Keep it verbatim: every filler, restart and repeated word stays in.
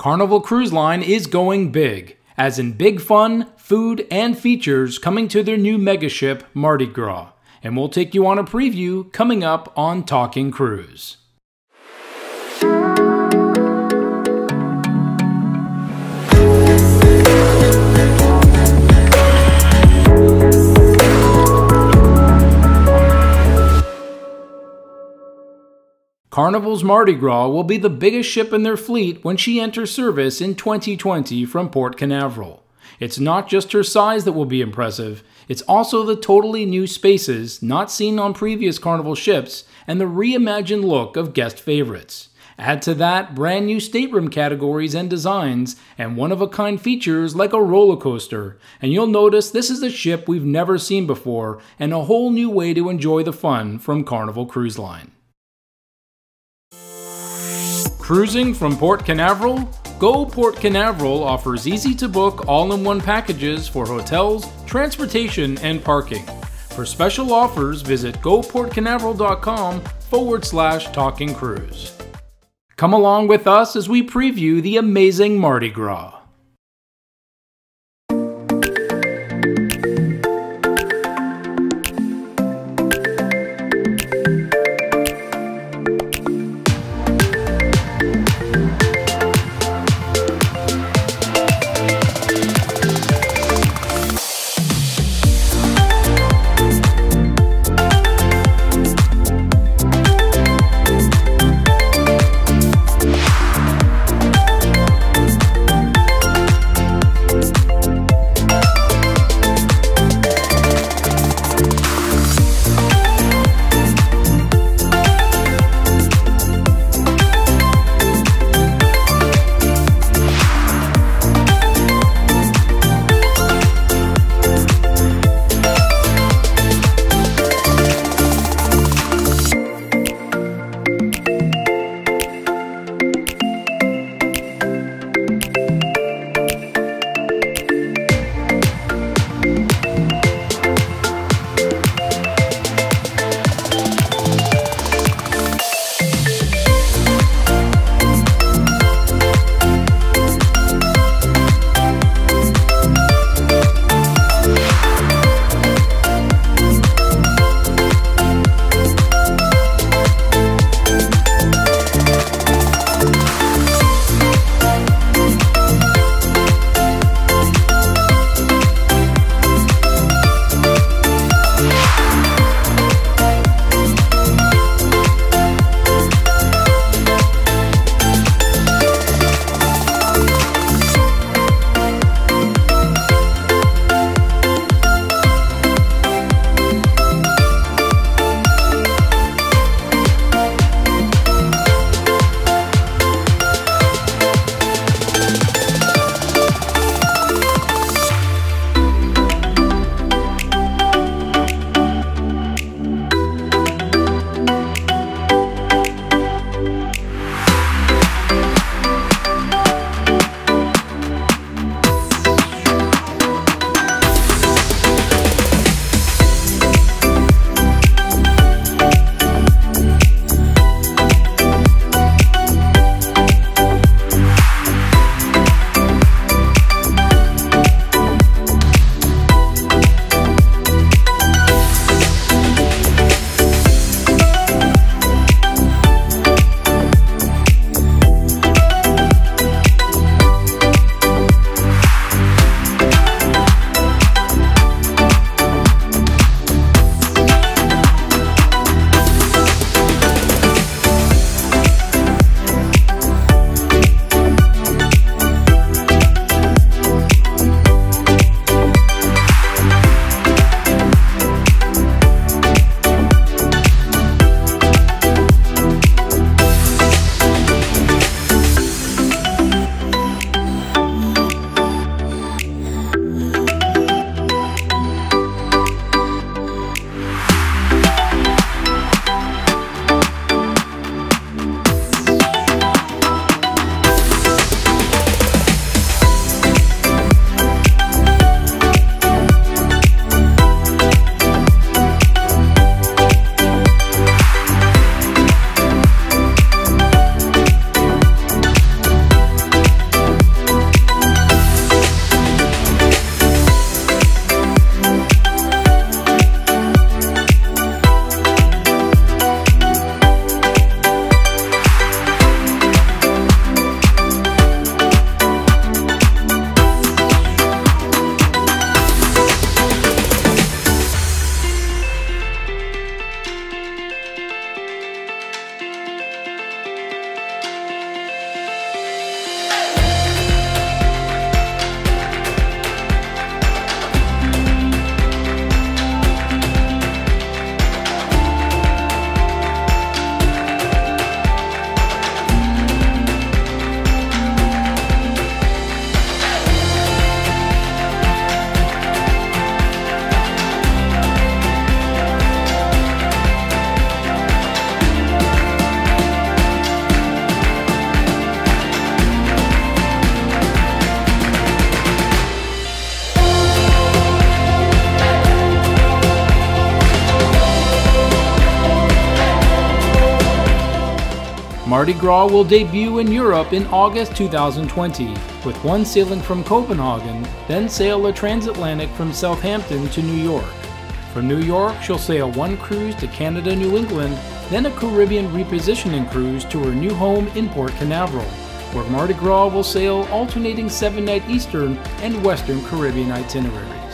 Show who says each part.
Speaker 1: Carnival Cruise Line is going big, as in big fun, food, and features coming to their new megaship, Mardi Gras. And we'll take you on a preview coming up on Talking Cruise. Carnival's Mardi Gras will be the biggest ship in their fleet when she enters service in twenty twenty from Port Canaveral. It's not just her size that will be impressive, it's also the totally new spaces not seen on previous Carnival ships and the reimagined look of guest favorites. Add to that brand new stateroom categories and designs and one-of-a-kind features like a roller coaster, and you'll notice this is a ship we've never seen before and a whole new way to enjoy the fun from Carnival Cruise Line. Cruising from Port Canaveral? Go Port Canaveral offers easy-to-book all-in-one packages for hotels, transportation, and parking. For special offers, visit goportcanaveral.com forward slash talking cruise. Come along with us as we preview the amazing Mardi Gras. Mardi Gras will debut in Europe in August two thousand twenty, with one sailing from Copenhagen, then sail a transatlantic from Southampton to New York. From New York, she'll sail one cruise to Canada, New England, then a Caribbean repositioning cruise to her new home in Port Canaveral, where Mardi Gras will sail alternating seven-night Eastern and Western Caribbean itineraries.